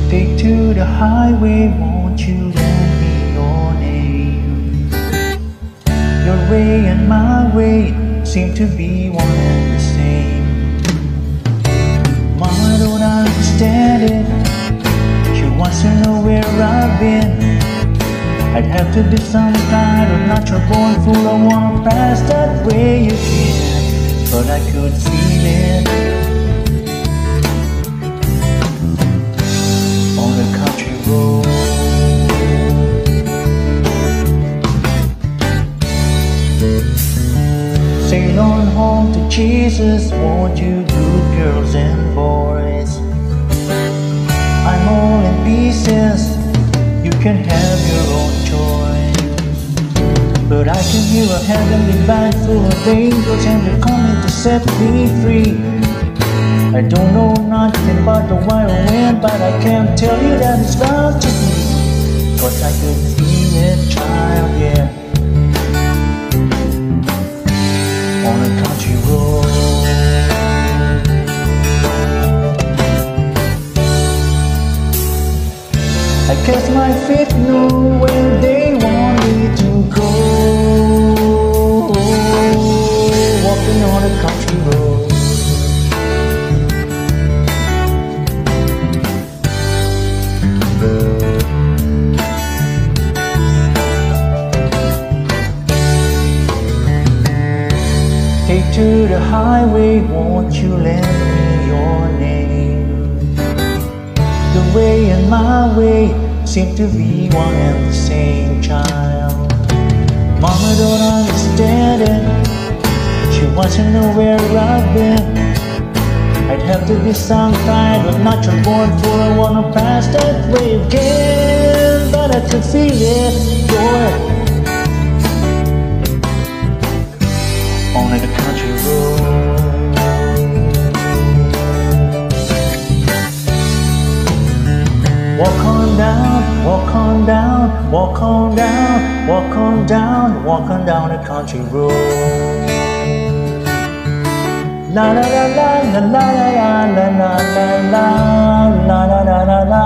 Take to the highway, won't you lend me your name? Your way and my way seem to be one and the same. Mama don't understand it. She wants to know where I've been. I'd have to be some kind of natural born fool. I wanna pass that way again, but I could feel it on the country road. Sail on home to Jesus, won't you good girls and boys? I'm all in pieces, you can have your own choice. But I can hear a heavenly band full of angels, and they're coming to set me free. I don't know nothing about the wild wind, but I can't tell you that it's bound to be, 'cause I could feel it, child, yeah, on a country road. I guess my feet know where they want me to go, walking on a country road. Take to the highway, won't you lend me your name? The way and my way seem to be one and the same, child. Mama don't understand it. She wants to know where I've been. I'd have to be some kind of natural born fool. I wanna pass that way again, but I could feel it, boy, on the country road. Walk on down, walk on down, walk on down, walk on down, walk on down the country road. La la la la la la la la la la la la la la la.